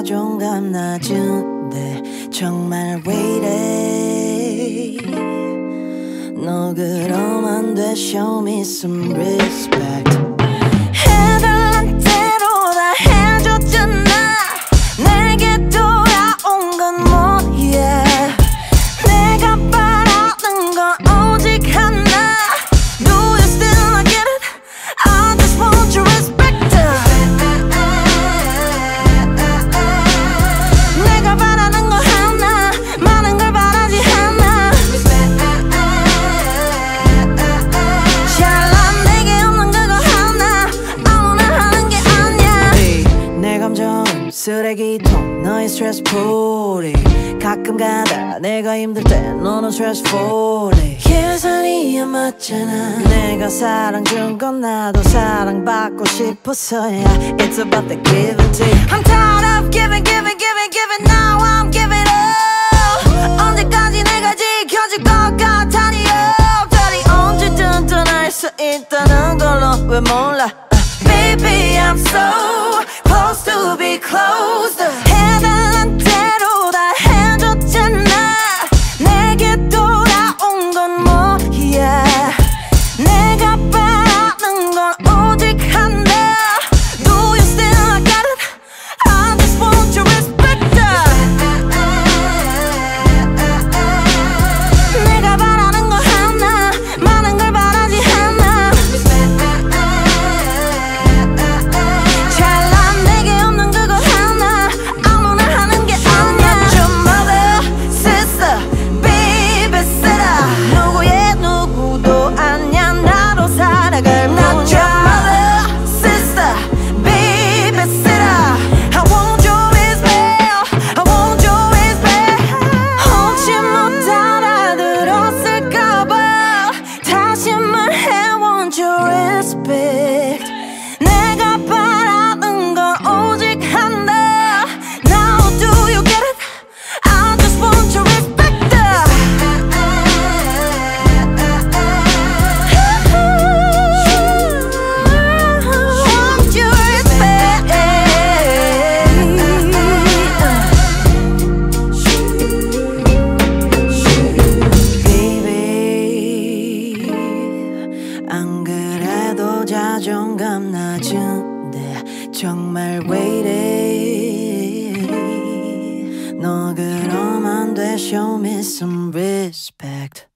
자존감 낮은데 정말 왜 이래. 너 그럼 안 돼. Show me some respect. 해달란 대로 다 해줬잖아. 내게 돌아온 건 뭐야. 내가 바라는 건 오직 하나. Do you still not get it? I just want your respect. 내가 바라는 거 하나. 많은 걸 바라지 않아. 잘난 내게 없는 그거 하나. 아무나 하는 게 아니야. 내 감정은 쓰레기통. 너의 스트레스 풀이. 가끔 가다 내가 힘들 때 너는 스트레스 풀이. 계산이 안 맞잖아. 내가 사랑 준 건 나도 사랑받고 싶어서야. It's about the give and take. I'm tired of giving, giving, giving, giving. Now I'm giving up. 언제까지 내가 지켜줄 것 같아니. 별이 언제든 떠날 수 있다는 걸로 왜 몰라. Baby I'm so close to be closed. 해달란 대로 다 해줬잖아. 내게 돌아온 건 뭐야. 내가 바라는 건 오직 하나. Do you still got it? I just want your respect. 내가 바라는 거 하나. 많은 걸 바라지 않아. 잘난 내게 없는 그거 하나. 아무나 하는 게 아니야. Not your mother, sister, babysitter. 누구의 누구도 아니야. 나로 살아갈 문제. Not your mother, sister, babysitter. I want your respect. I want your respect. 혹시 못 알아들었을까봐 다시 말해. Want your respect. 내가 바라는 건 오직 하나. Now do you get it? I just want your respect. Want your respect. Baby 안 그래도 자존감 낮은데 정말 왜 이래. 너 그럼 안 돼. Show me some respect.